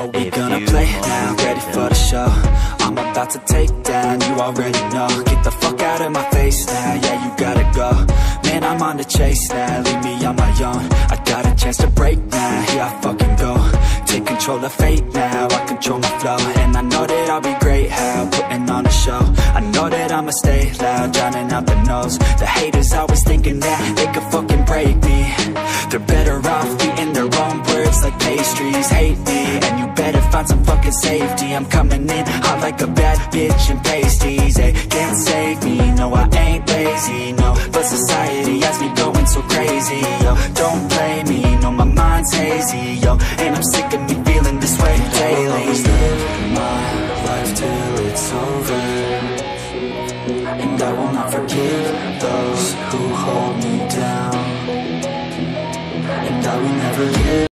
Are we gonna play now? Ready for the show? I'm about to take down, you already know. Get the fuck out of my face now, yeah, you gotta go. Man, I'm on the chase now, leave me on my own. I got a chance to break now, here I fucking go. Take control of fate now, I control my flow. And I know that I'll be great, how putting on a show. I know that I'ma stay loud, drowning out the noise. The haters always thinking that they could fucking break me. They're better off eating their own words like pastries. Hate me, and you better find some fucking safety. I'm coming in hot like a bad bitch in pasties. They can't save me, no I ain't lazy, no. But society has me going so crazy, yo. Don't play me, no my mind's hazy, yo. And I'm sick of me feeling this way daily. I'll always live my life till it's over, and I will not forgive those who hold me down. And I will never give